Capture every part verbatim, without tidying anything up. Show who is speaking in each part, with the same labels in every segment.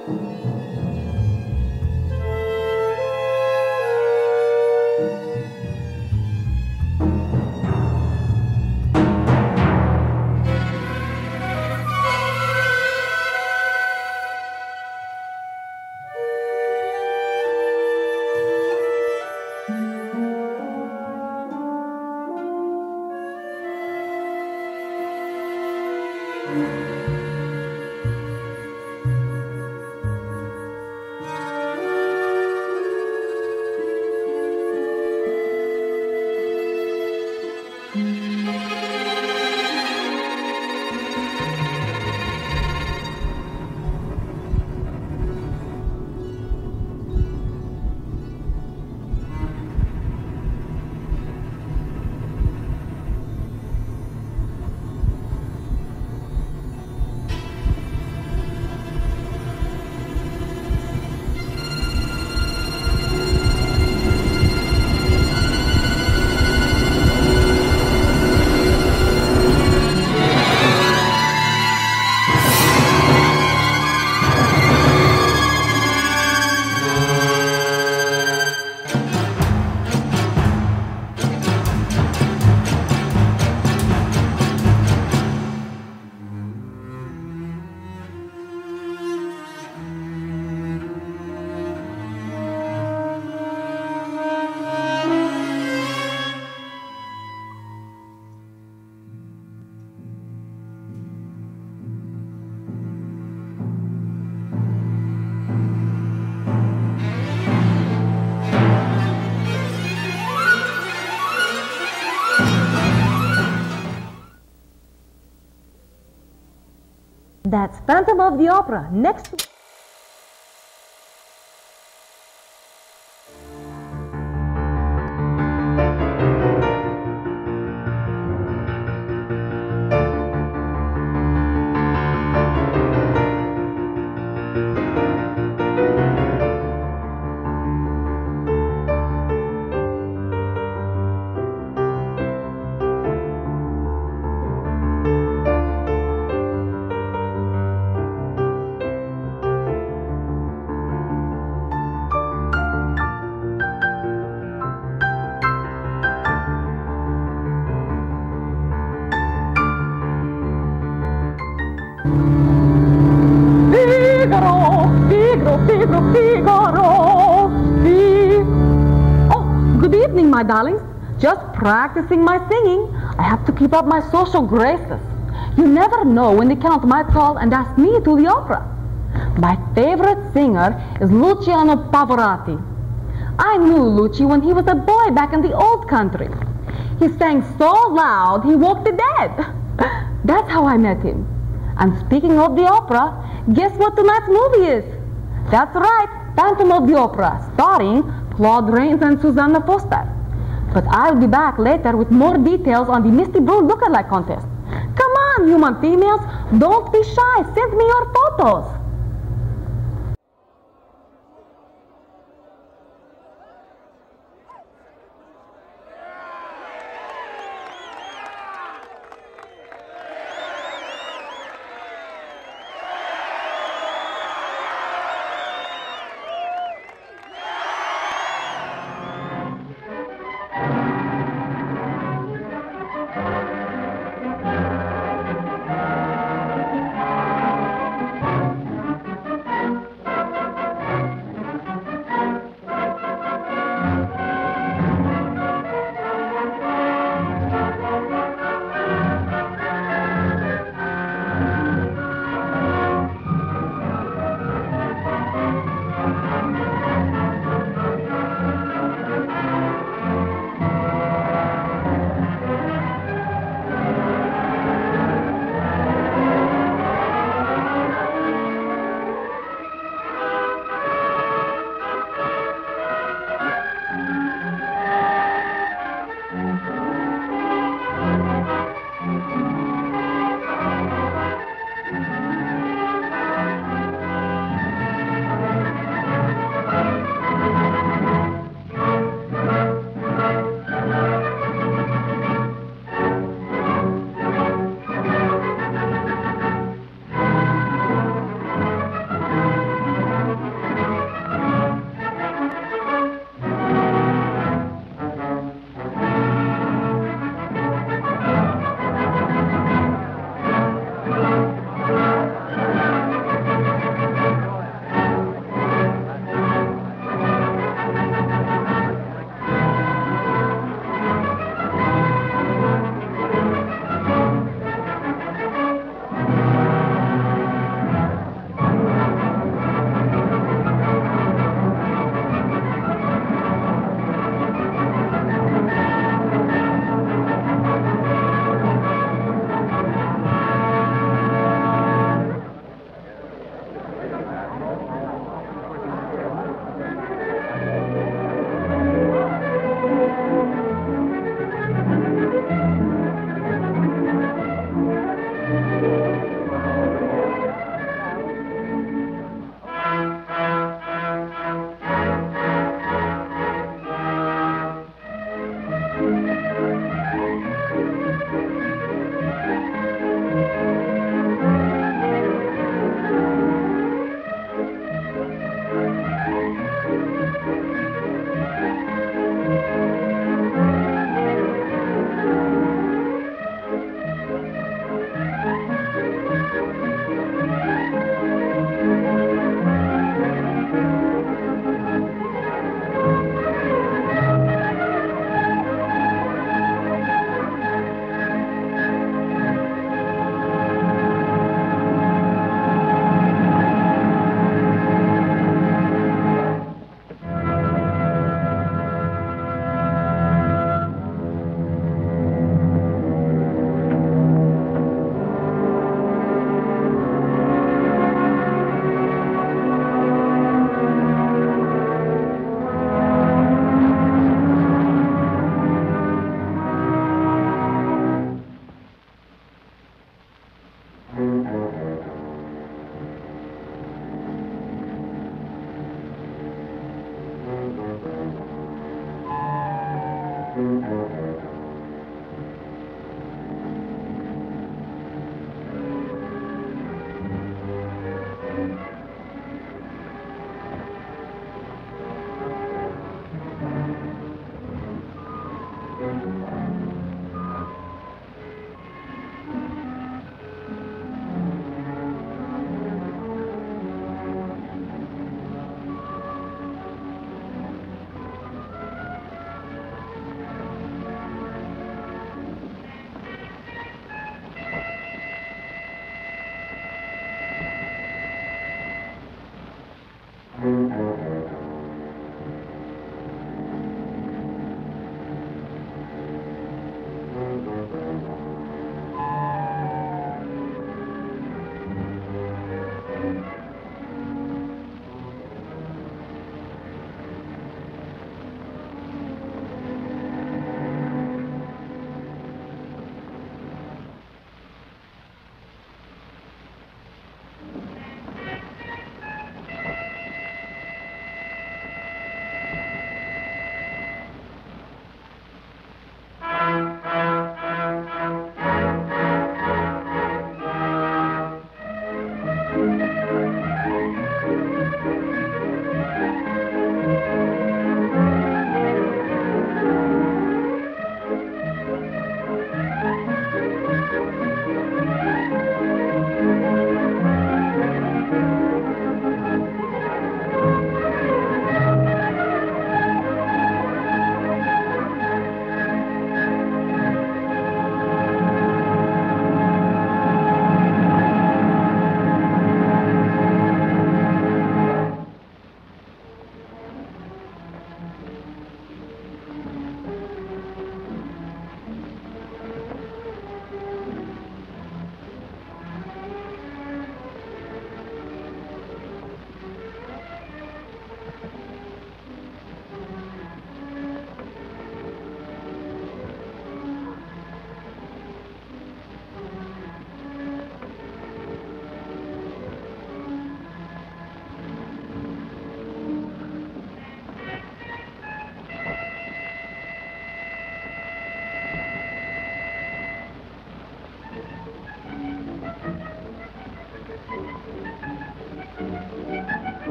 Speaker 1: That's Phantom of the Opera. Next. My darlings, just practicing my singing. I have to keep up my social graces. You never know when the Count might call and ask me to the opera. My favorite singer is Luciano Pavarotti. I knew Luci when he was a boy back in the old country. He sang so loud he woke the dead. That's how I met him. And speaking of the opera, guess what tonight's movie is? That's right, Phantom of the Opera, starring Claude Rains and Susanna Foster. But I'll be back later with more details on the Misty Brew lookalike contest. Come on, human females, don't be shy, send me your photos.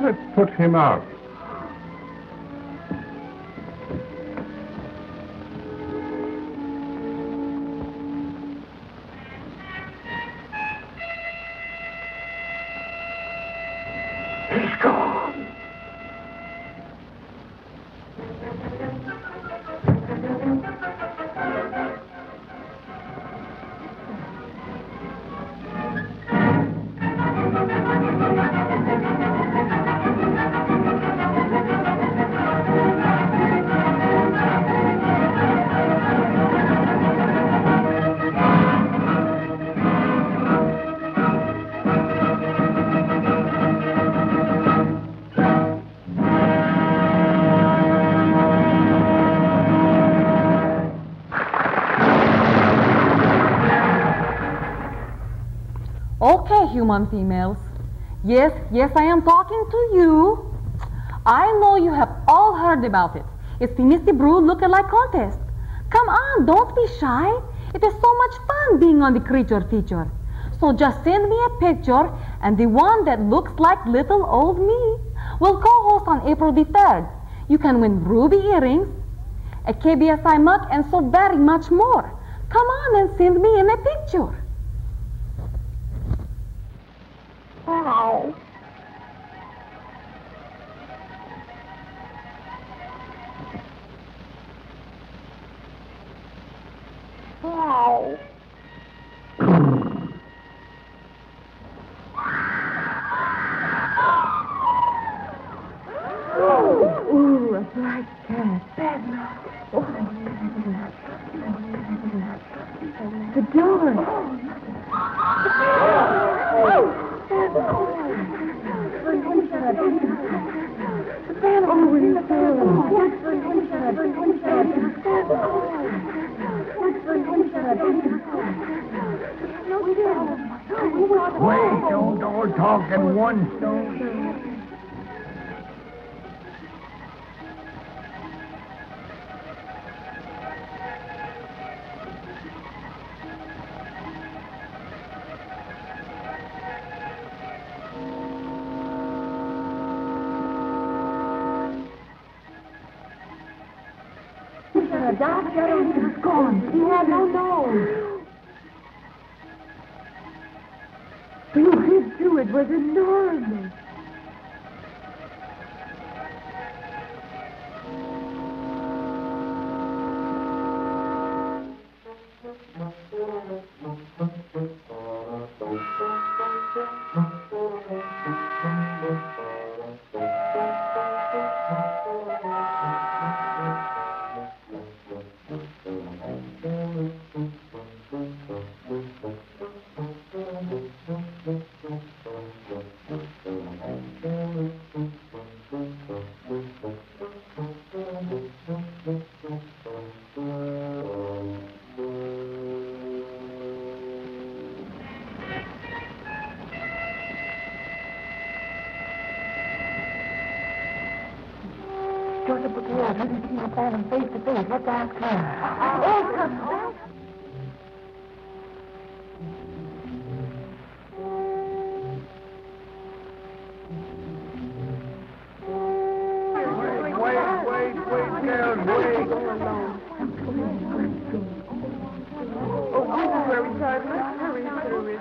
Speaker 2: Let's put him out. He's gone.
Speaker 1: Okay, human females. Yes, yes, I am talking to you. I know you have all heard about it. It's the Misty Brew look-alike contest. Come on, don't be shy. It is so much fun being on the creature feature. So just send me a picture, and the one that looks like little old me will co-host on April the third. You can win ruby earrings, a K B S I mug, and so very much more. Come on and send me in a picture.
Speaker 3: Wow. Wow. Ooh, a black cat. Bad luck. The door.
Speaker 2: Wait, don't all talk at once.
Speaker 3: A dark shadow was gone. He had no nose. You hid too. It was enormous. Georgia Bouquet, I've never seen a phantom face to face. Let's ask her. Oh, come back.
Speaker 2: Wait, wait, wait, wait, girls, wait.
Speaker 3: Oh, this is where we start. Let's hurry, hurry.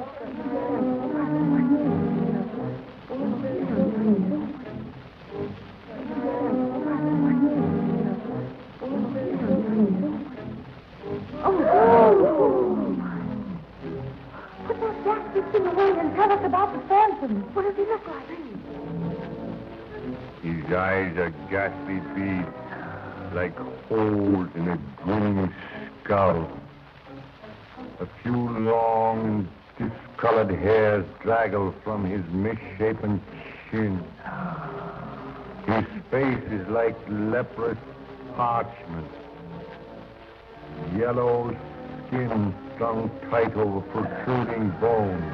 Speaker 3: Put that ghastly thing away and tell us about the phantom. What does he look like?
Speaker 2: His eyes are ghastly beads, like holes in a grinning skull. A few long, discolored hairs draggle from his misshapen chin. His face is like leprous parchment. Yellow skin strung tight over protruding bones.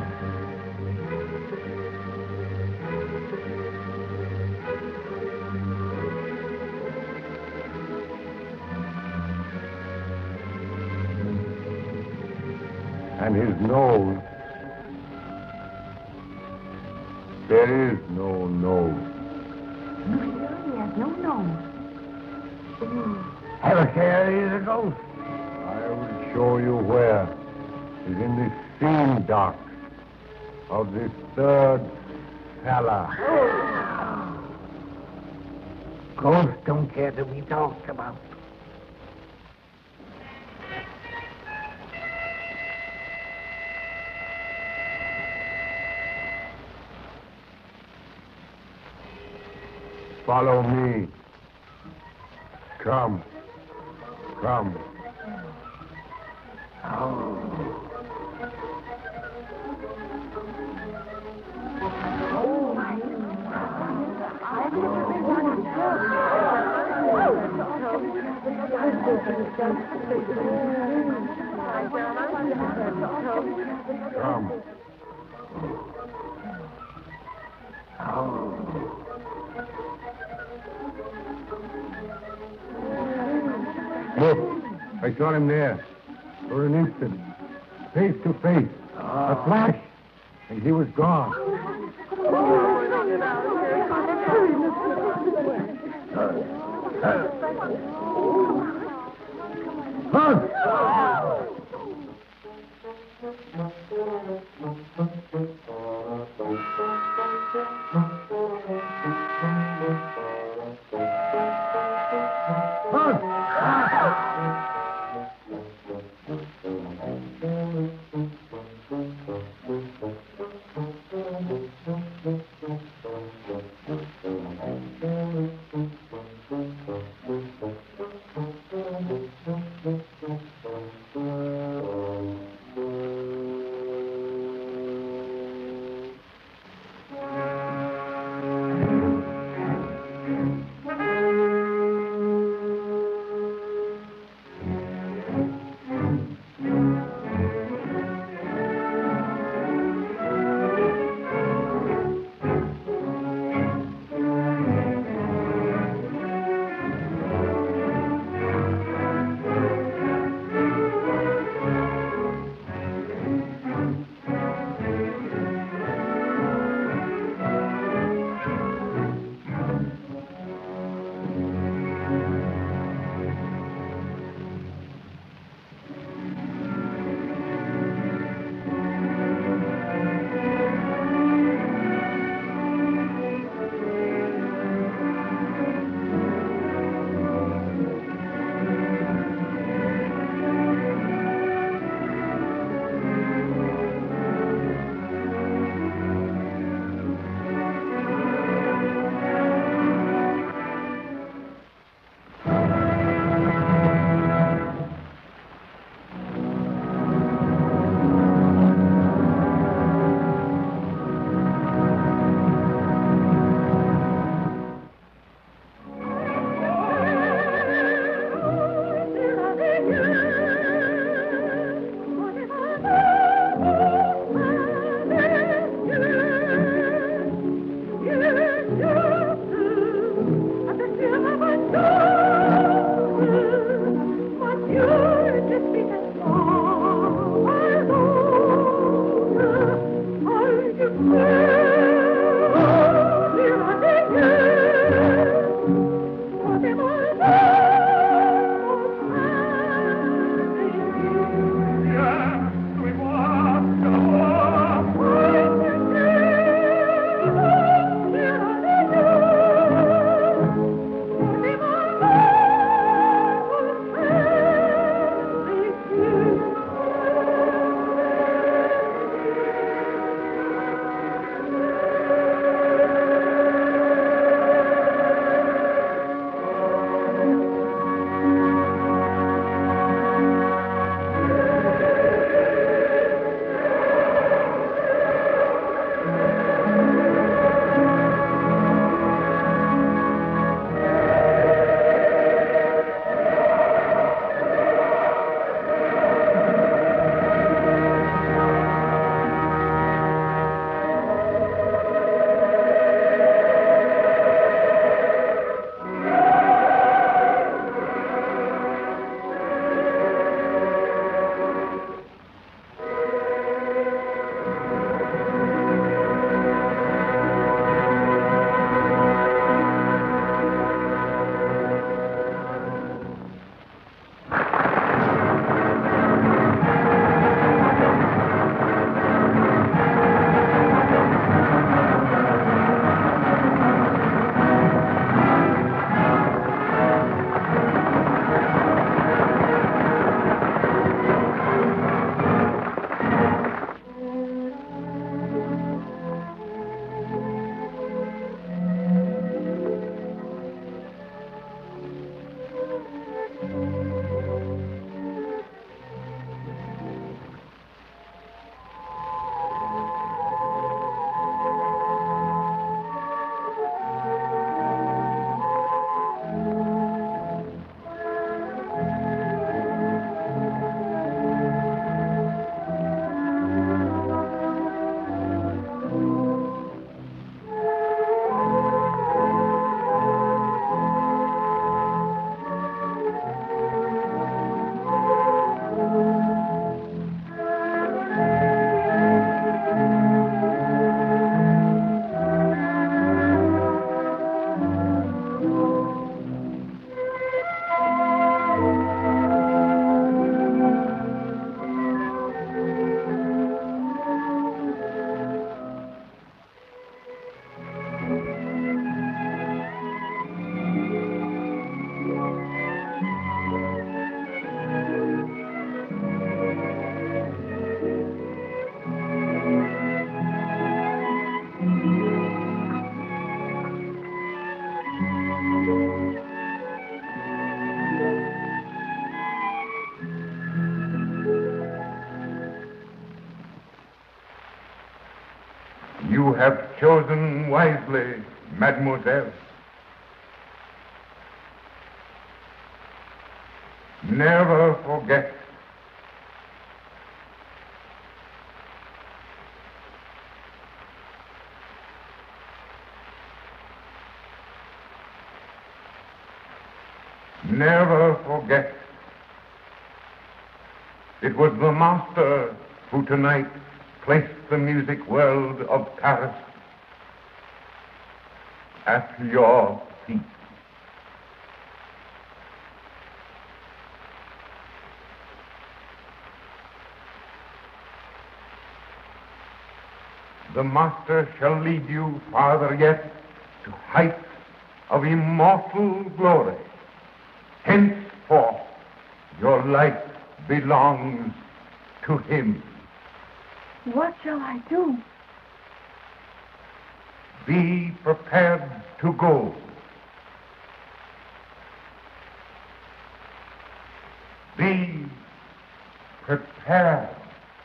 Speaker 2: And his nose There is no nose.
Speaker 3: No, sir, he has no nose.
Speaker 4: Have a care, he's a ghost.
Speaker 2: I will show you where. Is in the steam dock of this third cellar.
Speaker 4: Ghosts don't care to be talked about.
Speaker 2: Follow me. Come. Come. Come. Look, I saw him there. For an instant. Face to face. A flash. And he was gone. Hunt! have chosen wisely, mademoiselle. Never forget. Never forget. It was the master who tonight placed the music world of Paris at your feet. The master shall lead you farther yet to heights of immortal glory. Henceforth, your life belongs to him.
Speaker 3: What shall I do?
Speaker 2: Be prepared to go. Be prepared.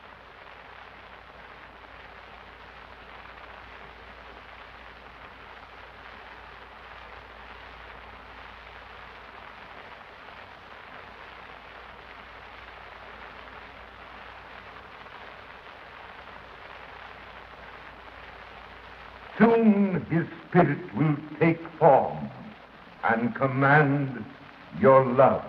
Speaker 2: Soon his spirit will take form and command your love.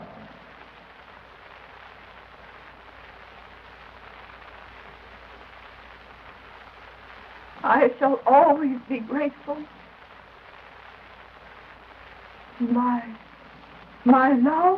Speaker 3: I shall always be grateful. My, my love.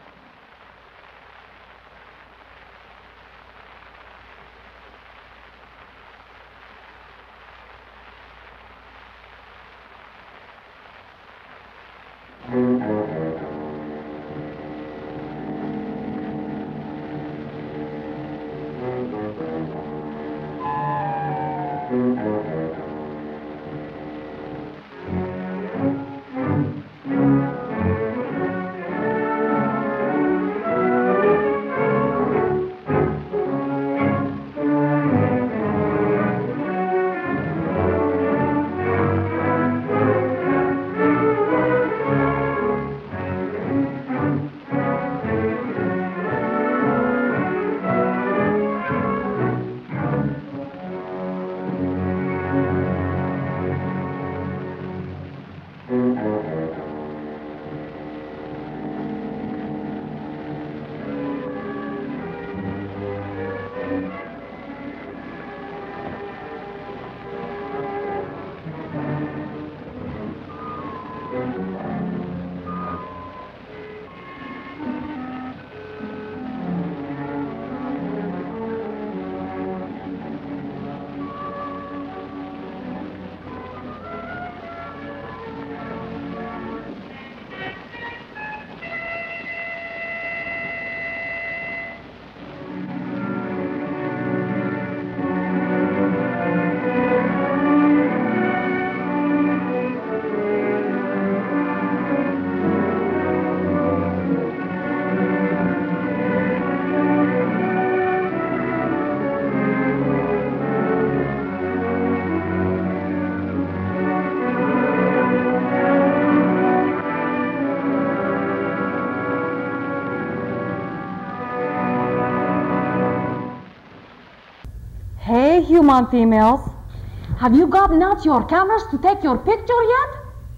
Speaker 1: Human females, have you gotten out your cameras to take your picture yet?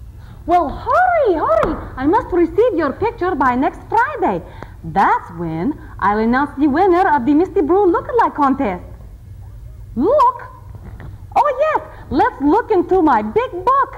Speaker 1: Well, hurry, hurry. I must receive your picture by next Friday. That's when I'll announce the winner of the Misty Brew Lookalike Contest. Look? Oh, yes. Let's look into my big book.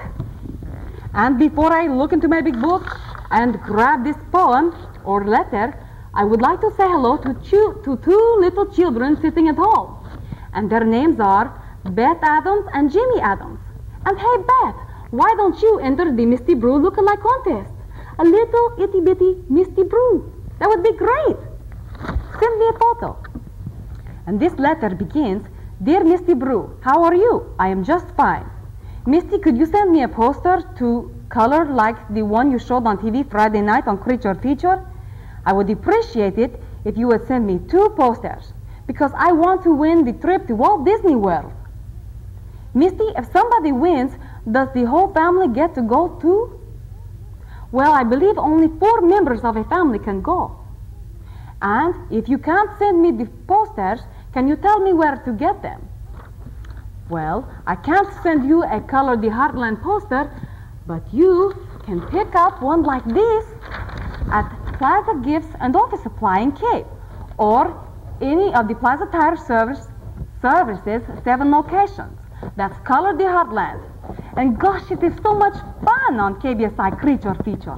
Speaker 1: And before I look into my big book and grab this poem or letter, I would like to say hello to two, to two little children sitting at home. And their names are Beth Adams and Jimmy Adams. And hey, Beth, why don't you enter the Misty Brew Lookalike Contest? A little itty-bitty Misty Brew. That would be great. Send me a photo. And this letter begins, Dear Misty Brew, how are you? I am just fine. Misty, could you send me a poster to color like the one you showed on T V Friday night on Creature Feature? I would appreciate it if you would send me two posters, because I want to win the trip to Walt Disney World. Misty, if somebody wins, does the whole family get to go too? Well, I believe only four members of a family can go. And if you can't send me the posters, can you tell me where to get them? Well, I can't send you a Color the Heartland poster, but you can pick up one like this at Plaza Gifts and Office Supply in Cape, or any of the Plaza Tire Service Services seven locations. That's Color the Heartland. And gosh, it is so much fun on K B S I Creature Feature.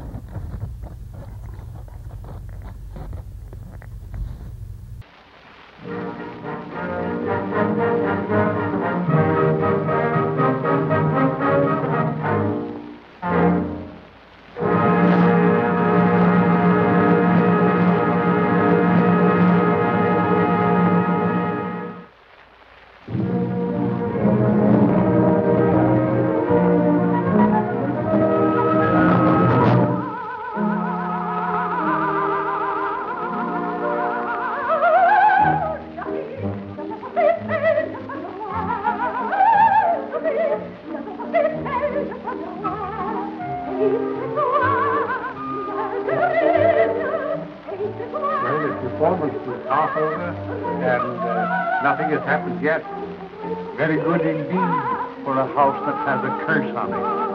Speaker 2: Nothing has happened yet. Very good indeed for a house that has a curse on it.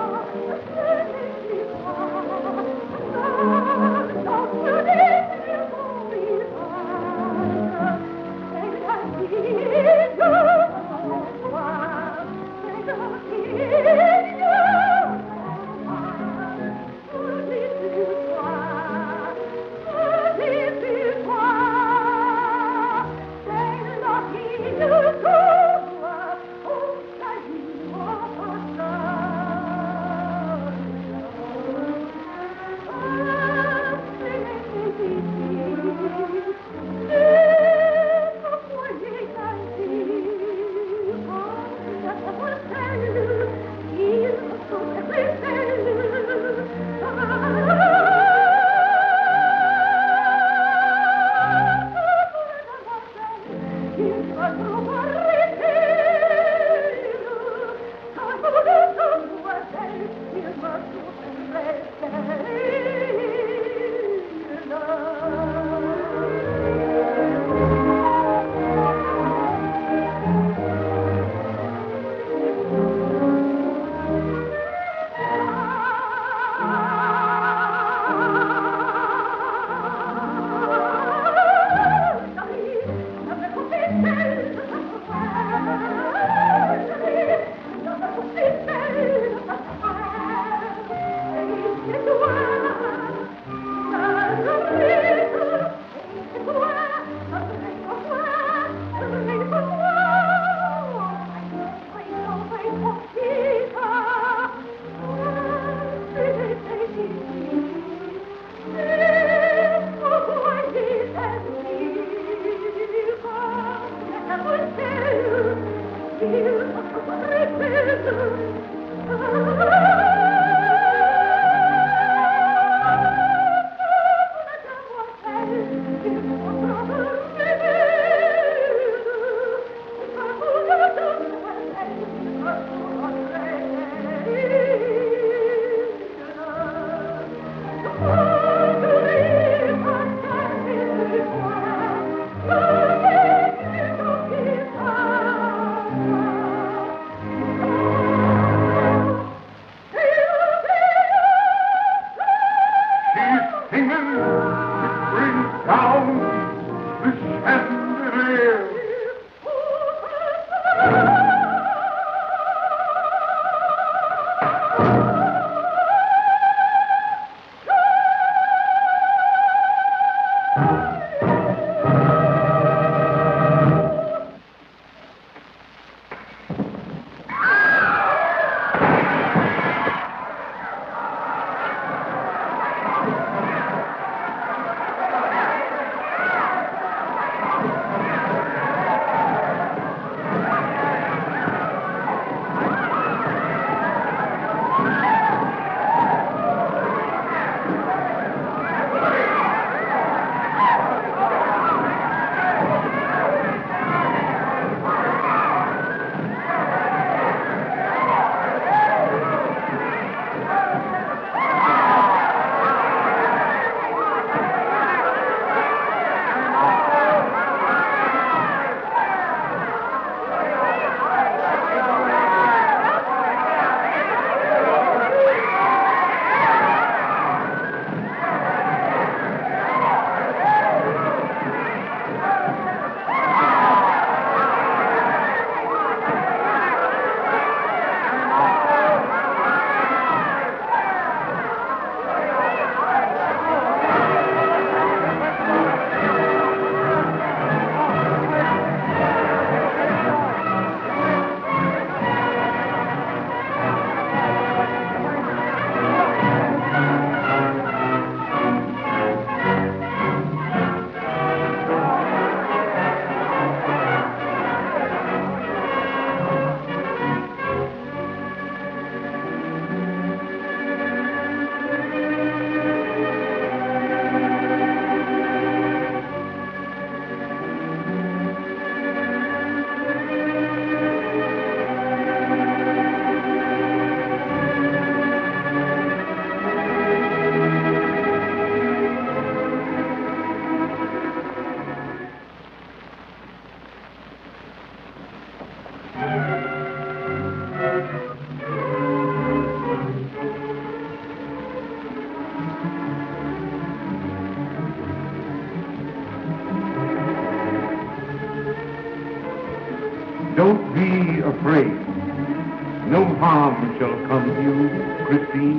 Speaker 2: Don't be afraid. No harm shall come to you, Christine.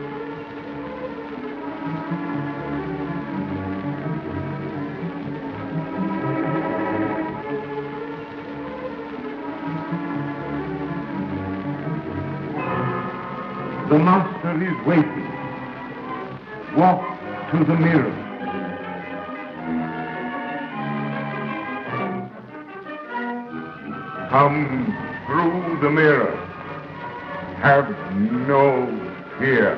Speaker 2: The master is waiting. Walk to the mirror. Come through the mirror. Have no fear.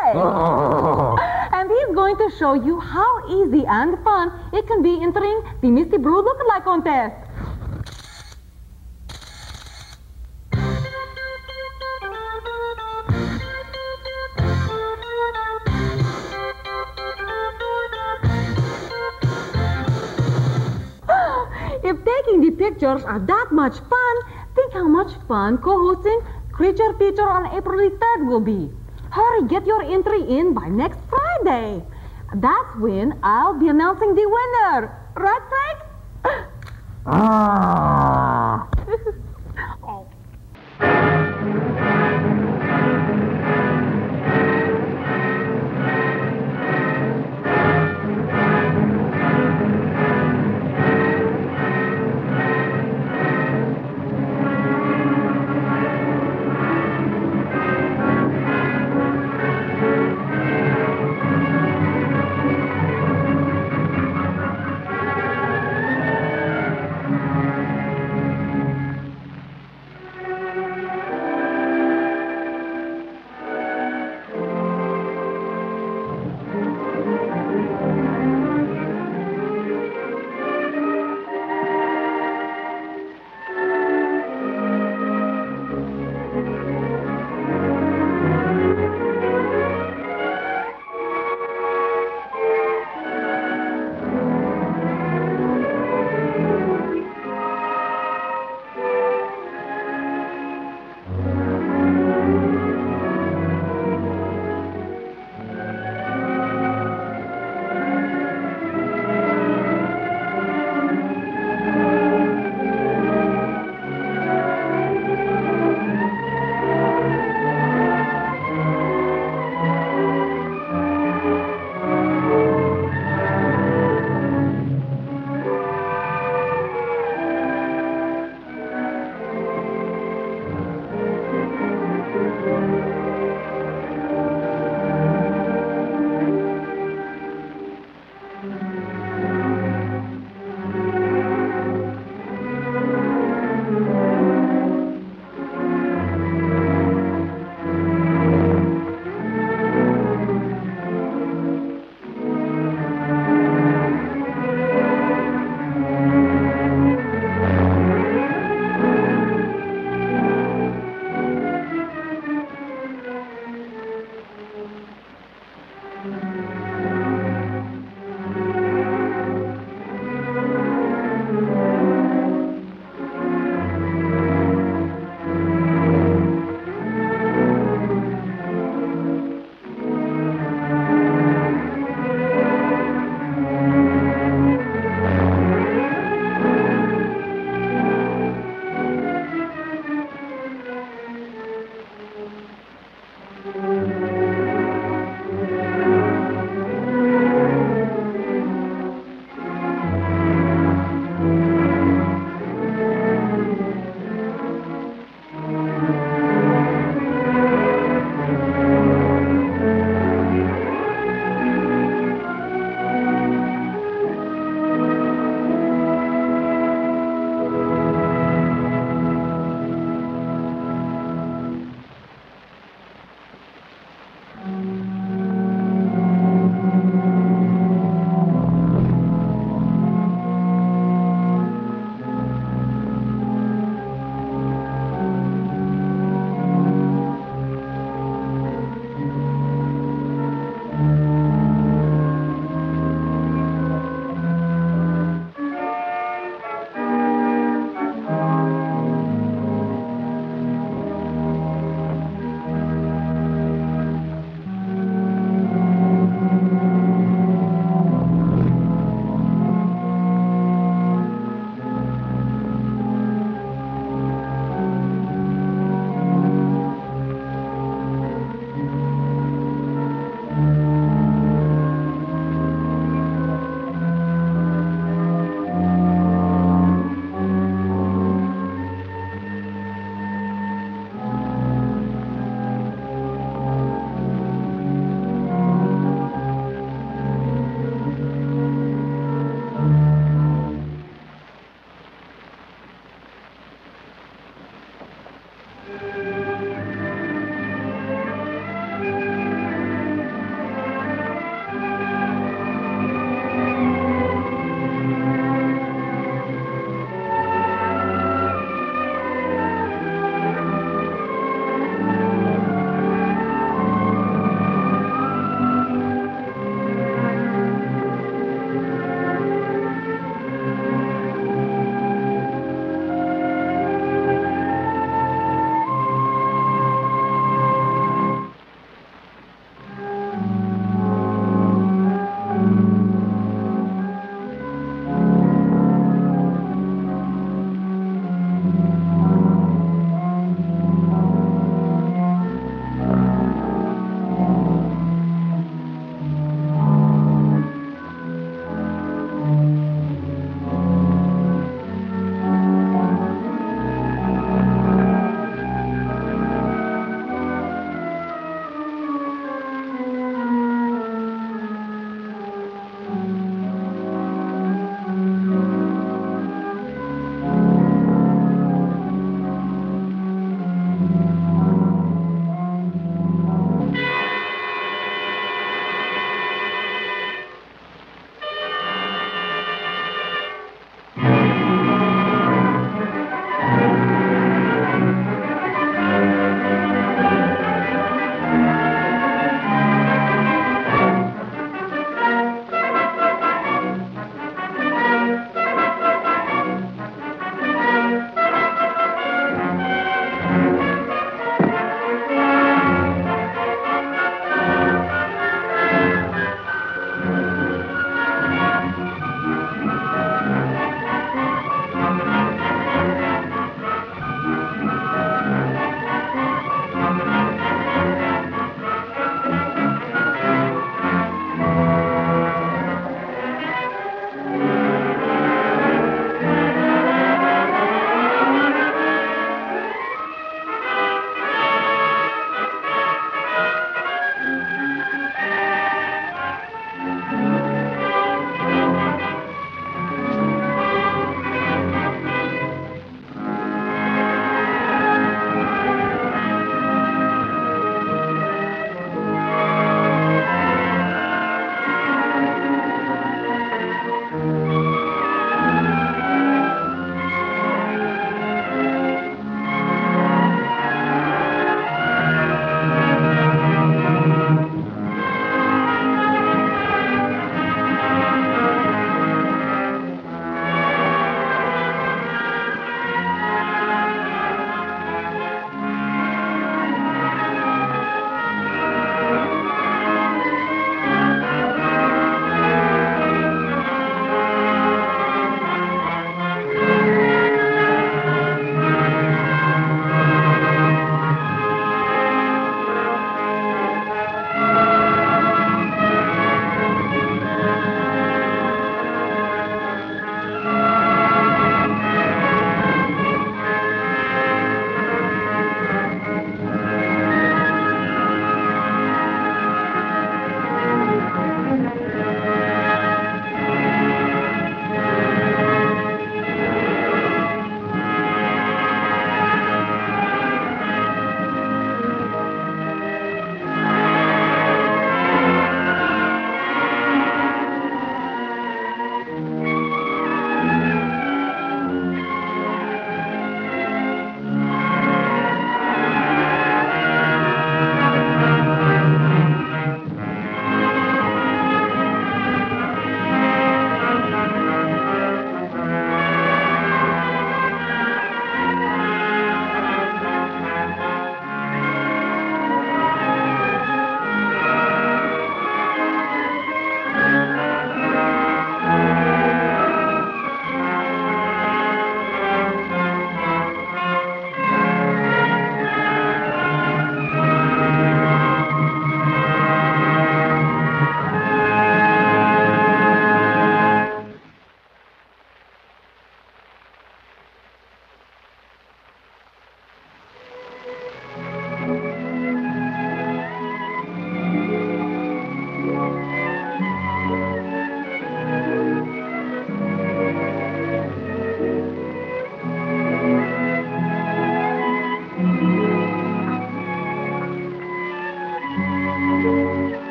Speaker 1: way.
Speaker 2: Oh.
Speaker 1: And he's going to show you how easy and fun it can be entering the Misty Brew Lookalike Contest. If taking the pictures are that much fun, think how much fun co-hosting Creature Feature on April the third will be. Hurry, get your entry in by next Friday. That's when I'll be announcing the winner. Right, Frank?
Speaker 2: Ah.
Speaker 1: Oh.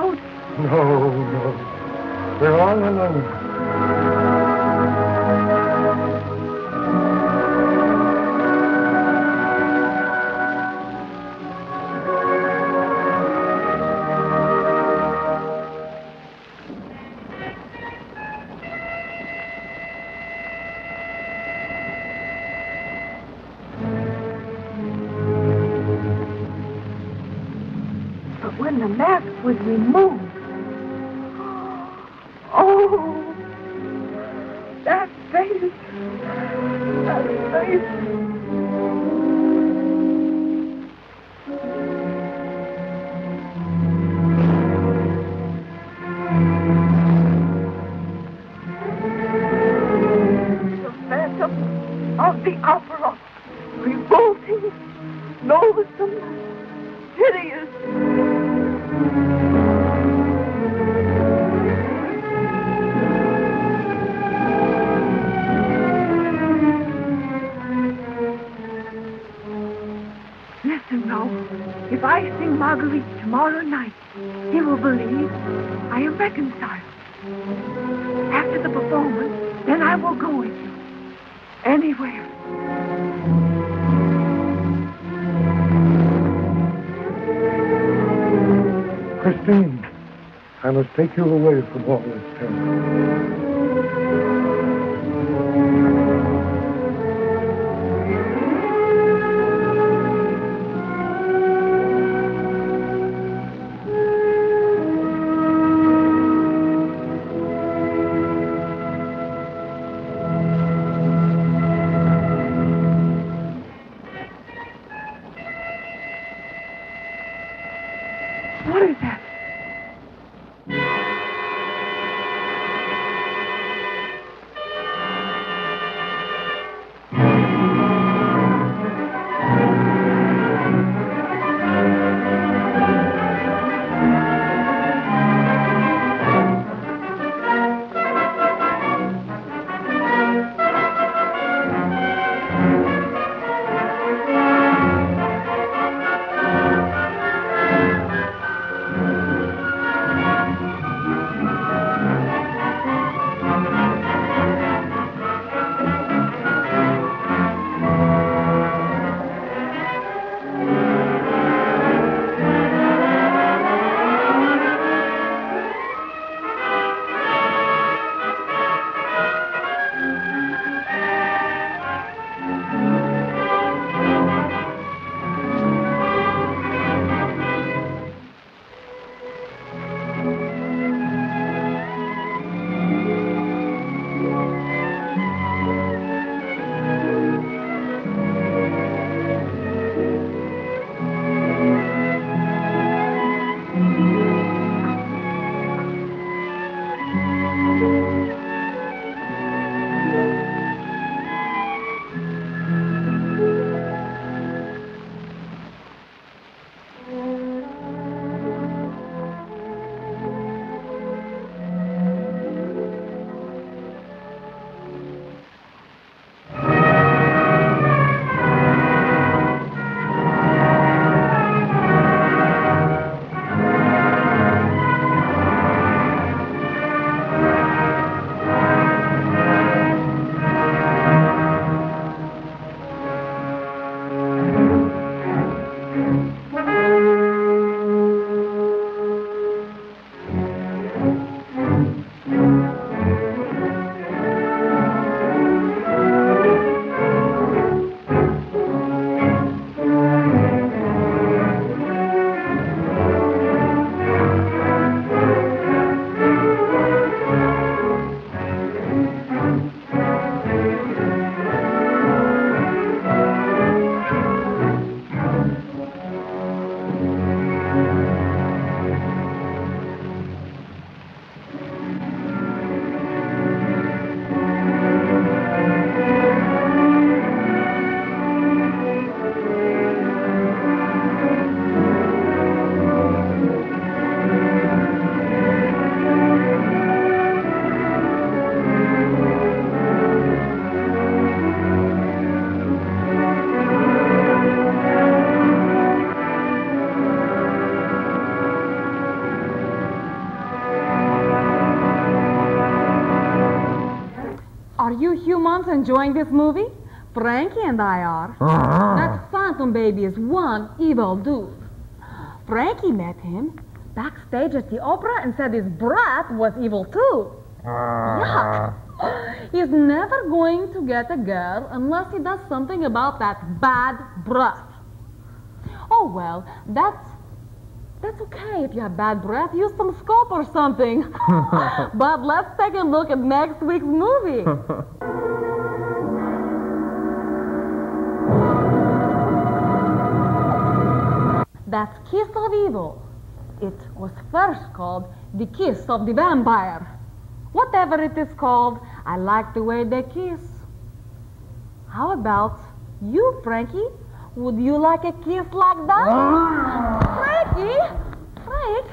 Speaker 3: out?
Speaker 2: No, no. We're all alone.
Speaker 3: When the mask was removed. Oh, that face. That face. The Phantom of the Opera. Revolting, loathsome, hideous. Listen now, if I sing Marguerite tomorrow night, he will believe I am reconciled. After the performance, then I will go with you. Anywhere.
Speaker 2: Christine, I must take you away from all this terror.
Speaker 3: What is that?
Speaker 1: ones enjoying this movie? Frankie and I are.
Speaker 2: Uh-huh.
Speaker 1: That Phantom baby is one evil dude. Frankie met him backstage at the opera and said his breath was evil too.
Speaker 2: Uh,
Speaker 1: Yuck. He's never going to get a girl unless he does something about that bad breath. Oh, well, that's that's okay if you have bad breath. Use some scope or something. But let's take a look at next week's movie. That's Kiss of Evil. It was first called The Kiss of the Vampire. Whatever it is called, I like the way they kiss. How about you, Frankie? Would you like a kiss like that? Frankie? Frank?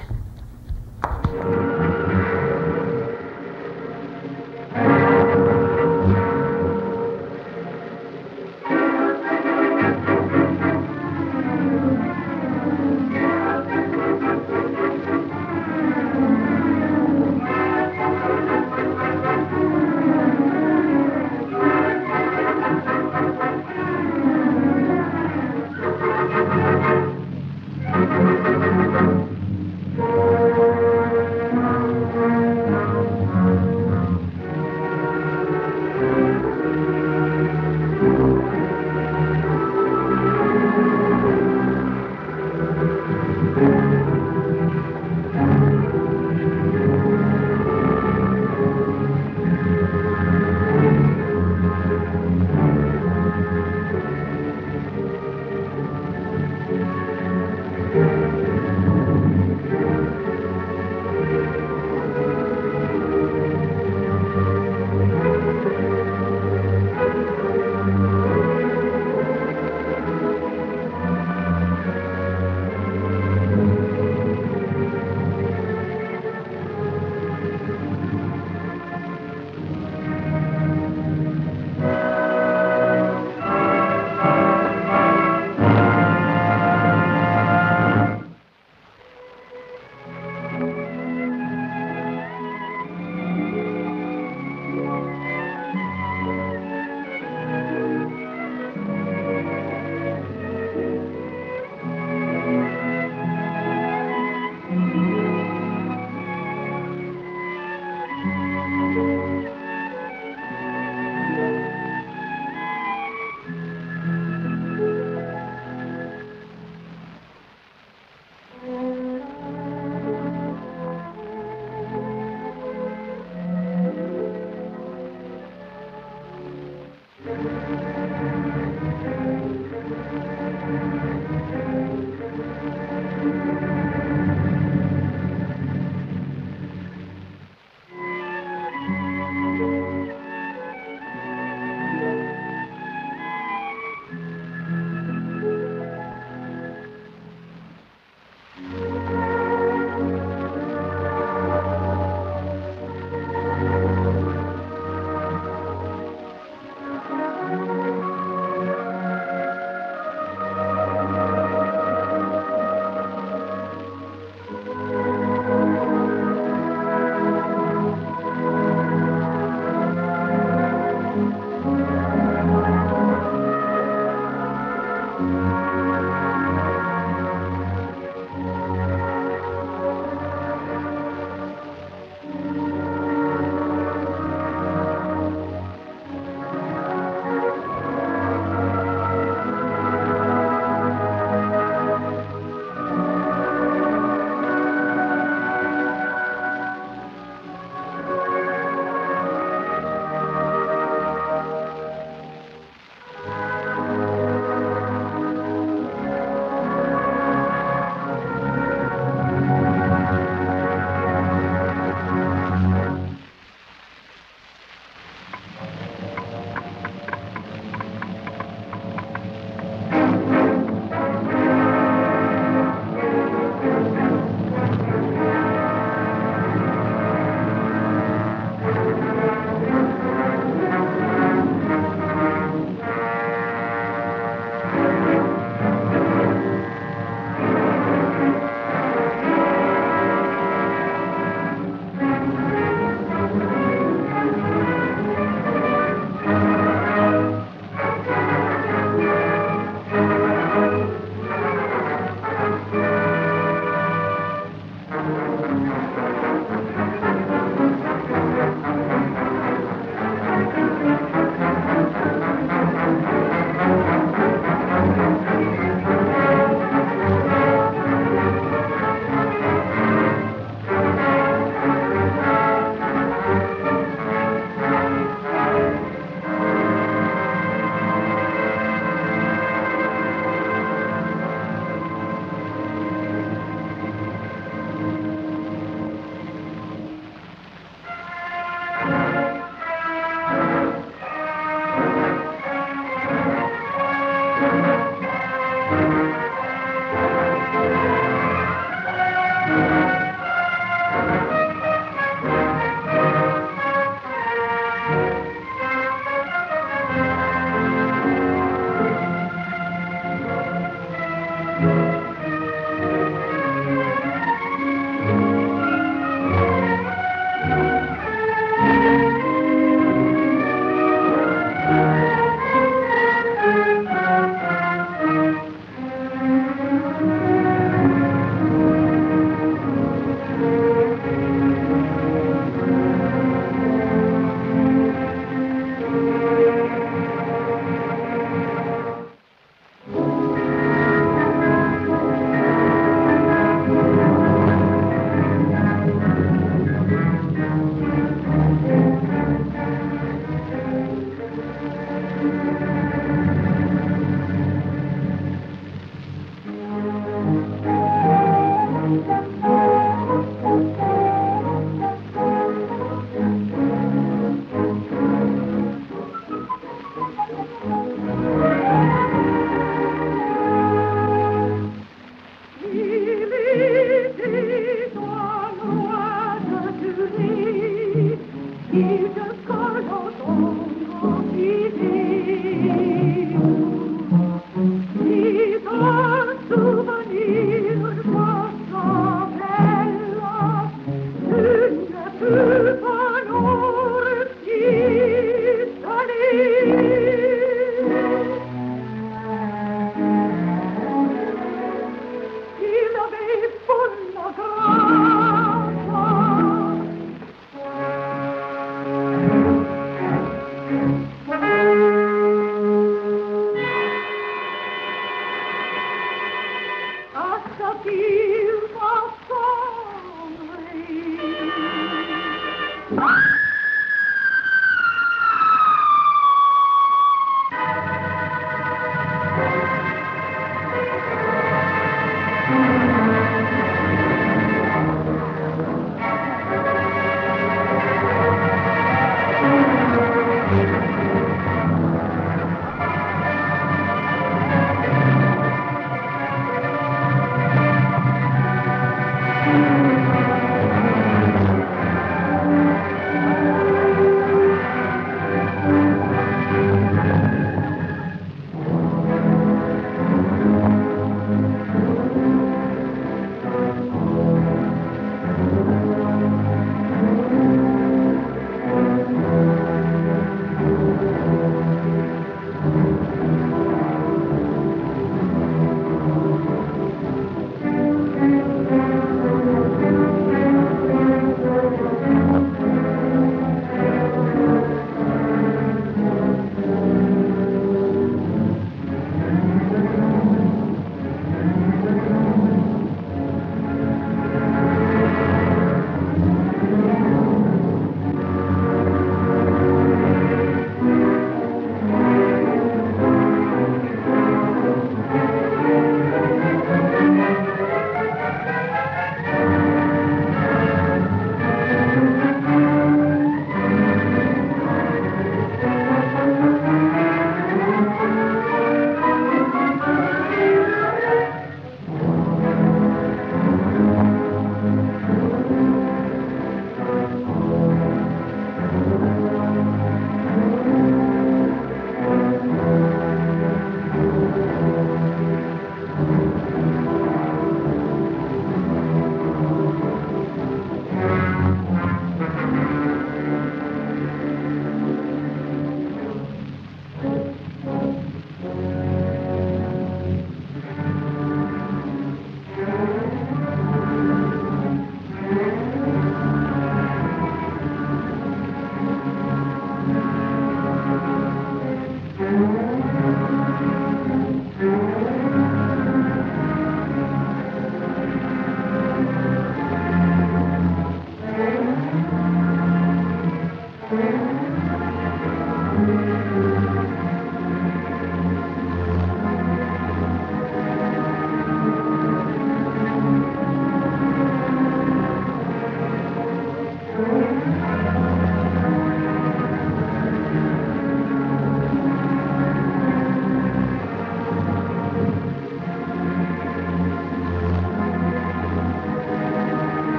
Speaker 3: the fields of song rain.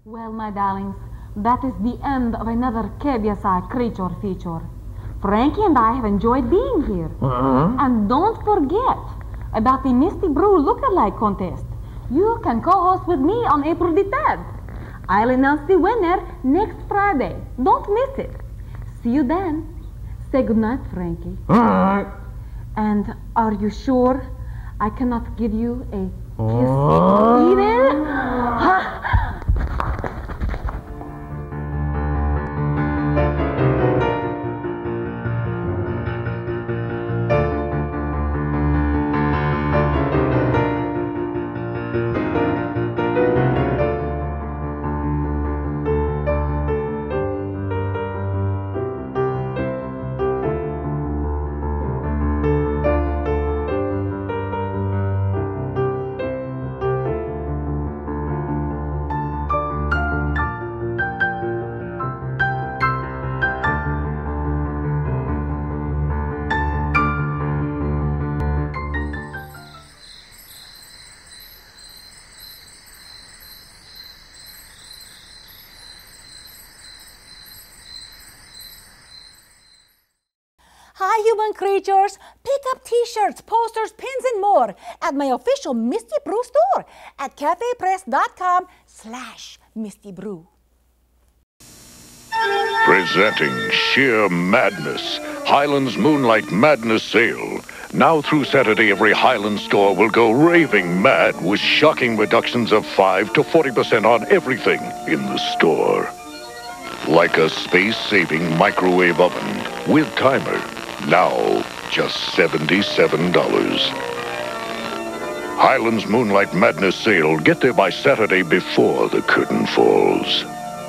Speaker 1: Well, my darlings, that is the end of another K B S I creature feature. Frankie and I have enjoyed being here.
Speaker 4: Uh-huh.
Speaker 1: And don't forget about the Misty Brew lookalike contest. You can co-host with me on April the third. I'll announce the winner next Friday. Don't miss it. See you then. Say goodnight, Frankie.
Speaker 4: All right.
Speaker 1: And are you sure I cannot give you a kiss
Speaker 4: Oh.
Speaker 1: either? Ha!
Speaker 5: Hi, human creatures. Pick up t-shirts, posters, pins, and more at my official Misty Brew store at cafepress.com slash Misty Brew.
Speaker 6: Presenting Sheer Madness, Highlands Moonlight Madness Sale. Now through Saturday, every Highland store will go raving mad with shocking reductions of five to forty percent on everything in the store. Like a space-saving microwave oven with timer. Now, just seventy-seven dollars. Highlands Moonlight Madness Sale. Get there by Saturday before the curtain falls.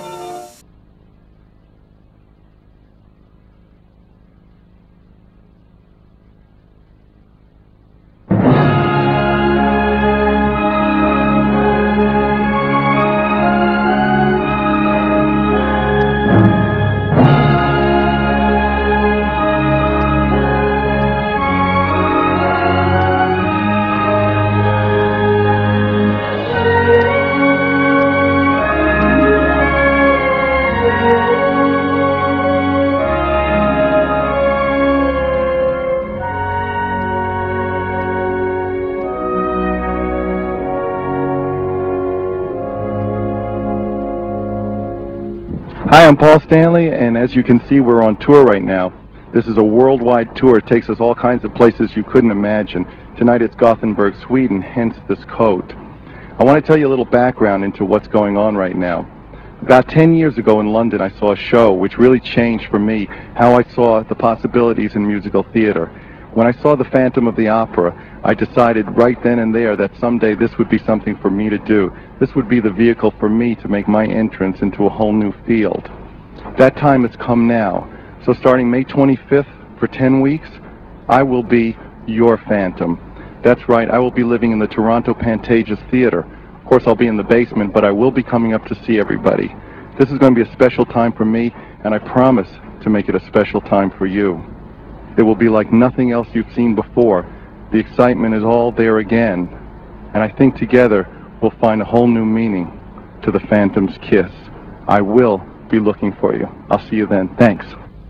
Speaker 7: Hi, I'm Paul Stanley, and as you can see, we're on tour right now. This is a worldwide tour. It takes us all kinds of places you couldn't imagine. Tonight it's Gothenburg, Sweden, hence this coat. I want to tell you a little background into what's going on right now. About ten years ago in London, I saw a show which really changed for me how I saw the possibilities in musical theater. When I saw The Phantom of the Opera, I decided right then and there that someday this would be something for me to do. This would be the vehicle for me to make my entrance into a whole new field. That time has come now. So starting May twenty-fifth, for ten weeks, I will be your Phantom. That's right, I will be living in the Toronto Pantages Theater. Of course, I'll be in the basement, but I will be coming up to see everybody. This is going to be a special time for me, and I promise to make it a special time for you. It will be like nothing else you've seen before. The excitement is all there again, and I think together we'll find a whole new meaning to the Phantom's kiss. I will be looking for you. I'll see you then. Thanks.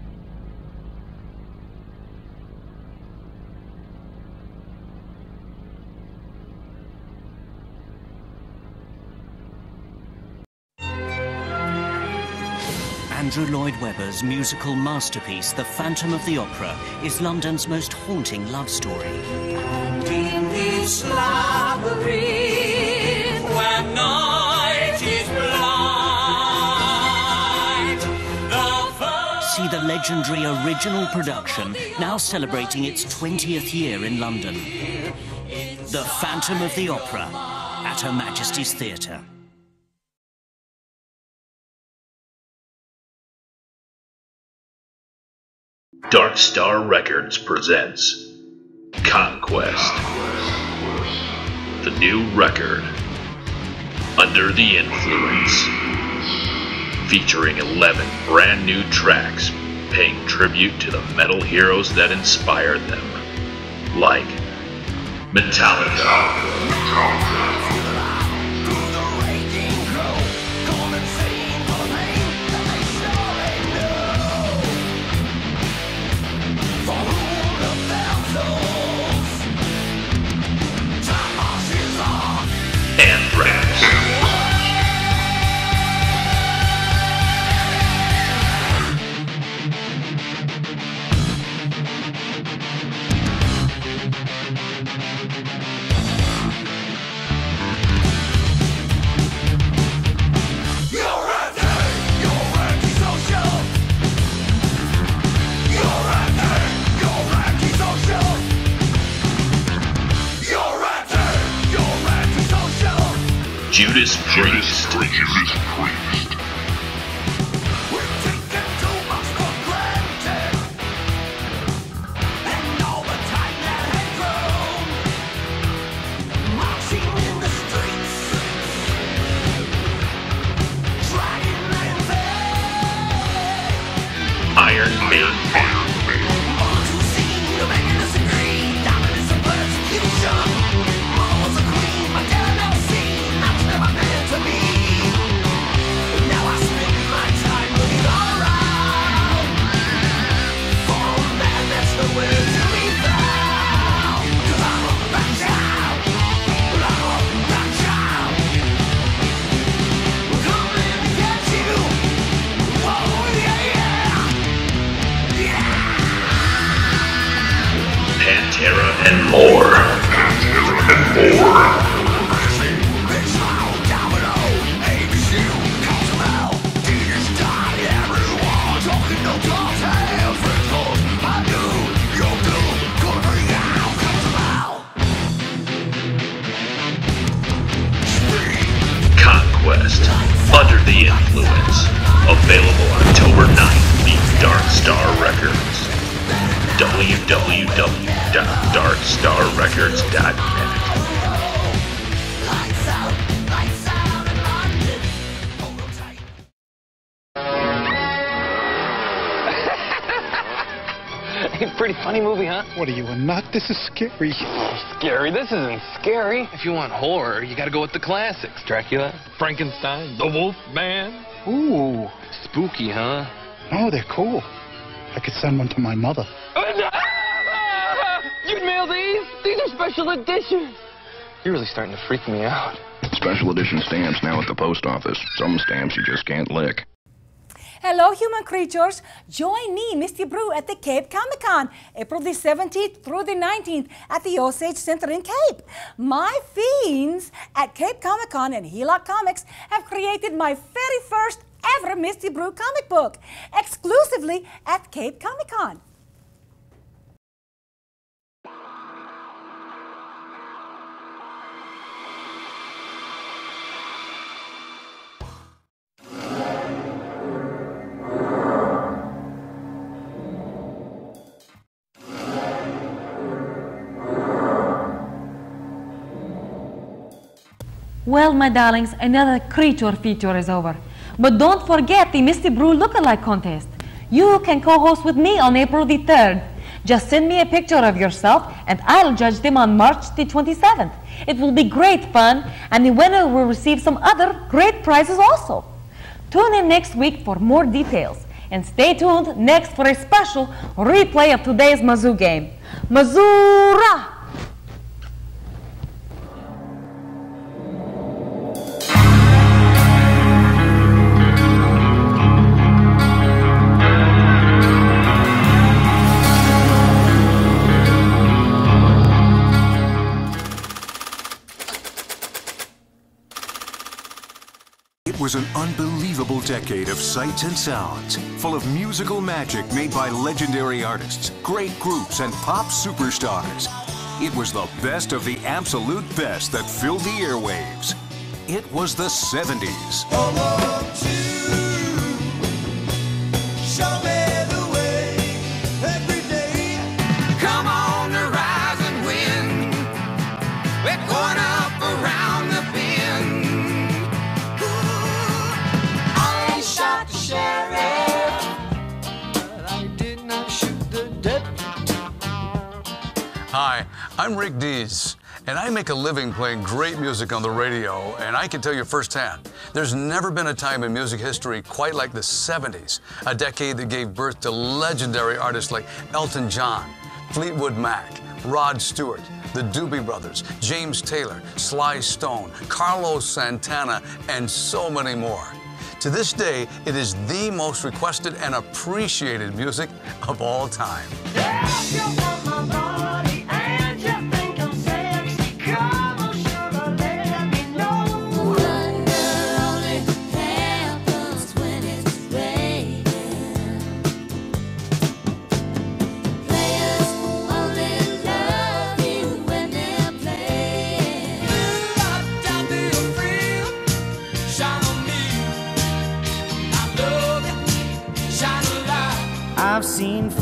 Speaker 8: Andrew Lloyd Webber's musical masterpiece, The Phantom of the Opera, is London's most haunting love story. And in this labyrinth, where night is blind, the see the legendary original production, now celebrating its twentieth year in London. The Phantom of the Opera, at Her Majesty's Theatre.
Speaker 9: Dark Star Records presents Conquest, the new record, Under the Influence, featuring eleven brand new tracks paying tribute to the metal heroes that inspired them, like Metallica, Judas Priest.
Speaker 6: Judas Priest.
Speaker 9: Iron Maiden. Pantera and more. Pantera and more. Conquest, Under the Influence. Available October ninth via Dark Star Records. w w w dot dark star records dot net.
Speaker 10: Hey, pretty funny movie, huh?
Speaker 11: What are you, a nut? This is scary.
Speaker 10: Scary? This isn't scary. If you want horror, you gotta go with the classics. Dracula, Frankenstein, the Wolf Man. Ooh, spooky, huh?
Speaker 11: Oh, they're cool. I could send one to my mother.
Speaker 10: You'd mail these? These are special editions. You're really starting to freak me out.
Speaker 12: Special edition stamps now at the post office. Some stamps you just can't lick.
Speaker 5: Hello, human creatures. Join me, Misty Brew, at the Cape Comic Con, April the seventeenth through the nineteenth at the Osage Center in Cape. My fiends at Cape Comic Con and Heloc Comics have created my very first ever Misty Brew comic book, exclusively at Cape Comic Con.
Speaker 1: Well, my darlings, another creature feature is over. But don't forget the Misty Brew Lookalike Contest. You can co-host with me on April the third. Just send me a picture of yourself and I'll judge them on March the twenty-seventh. It will be great fun and the winner will receive some other great prizes also. Tune in next week for more details and stay tuned next for a special replay of today's Mazoo game. Mazoo-ra!
Speaker 13: It was an unbelievable decade of sights and sounds, full of musical magic made by legendary artists, great groups, and pop superstars. It was the best of the absolute best that filled the airwaves. It was the seventies.
Speaker 14: Hi, I'm Rick Dees, and I make a living playing great music on the radio, and I can tell you firsthand, there's never been a time in music history quite like the seventies, a decade that gave birth to legendary artists like Elton John, Fleetwood Mac, Rod Stewart, the Doobie Brothers, James Taylor, Sly Stone, Carlos Santana, and so many more. To this day, it is the most requested and appreciated music of all time.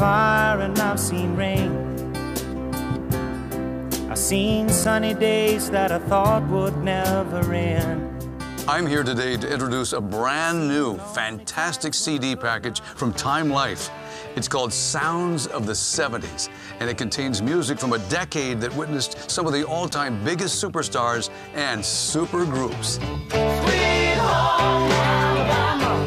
Speaker 15: fire and I've seen rain. I've seen sunny days that I thought would never end.
Speaker 14: I'm here today to introduce a brand new, fantastic C D package from Time Life. It's called Sounds of the seventies, and it contains music from a decade that witnessed some of the all-time biggest superstars and super groups.
Speaker 15: Sweet home Alabama,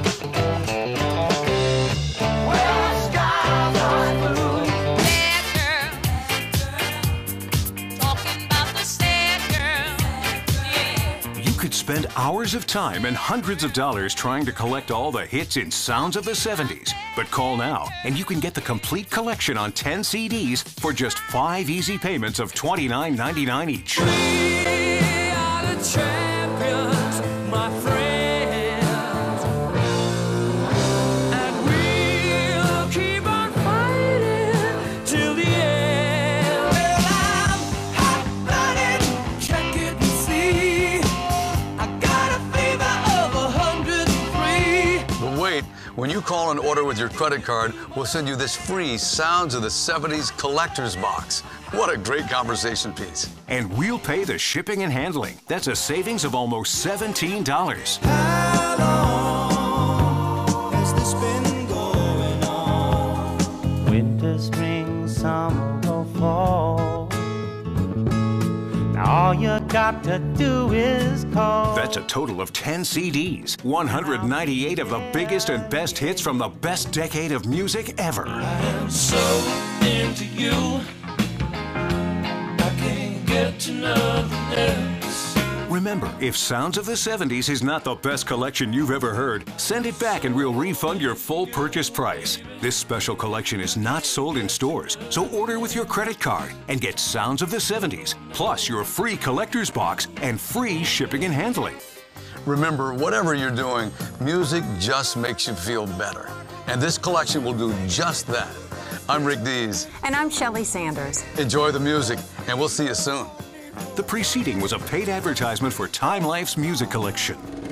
Speaker 15: where the skies are blue.
Speaker 16: Sad girl, talking about the sad girl, yeah.
Speaker 13: You could spend hours of time and hundreds of dollars trying to collect all the hits in Sounds of the seventies. But call now, and you can get the complete collection on ten C Ds for just five easy payments of twenty-nine ninety-nine each.
Speaker 15: We are the champions, my friends, and we'll keep on fighting till the end. Well, I'm hot-blooded, check it and see. I got a fever of a hundred and three.
Speaker 14: But wait, when you call and order with your credit card, we'll send you this free Sounds of the seventies collector's box. What a great conversation piece.
Speaker 13: And we'll pay the shipping and handling. That's a savings of almost seventeen dollars.
Speaker 15: How long has this been going on? Winter, spring, summer, or fall. Now all you got to do is call.
Speaker 13: That's a total of ten C Ds, one hundred ninety-eight of the biggest and best hits from the best decade of music ever.
Speaker 15: I am so into you, I can't get to nothing else.
Speaker 13: Remember, if Sounds of the seventies is not the best collection you've ever heard, send it back and we'll refund your full purchase price. This special collection is not sold in stores, so order with your credit card and get Sounds of the seventies, plus your free collector's box and free shipping and handling.
Speaker 14: Remember, whatever you're doing, music just makes you feel better. And this collection will do just that. I'm Rick Dees.
Speaker 17: And I'm Shelley Sanders.
Speaker 14: Enjoy the music, and we'll see you soon.
Speaker 13: The preceding was a paid advertisement for Time Life's music collection.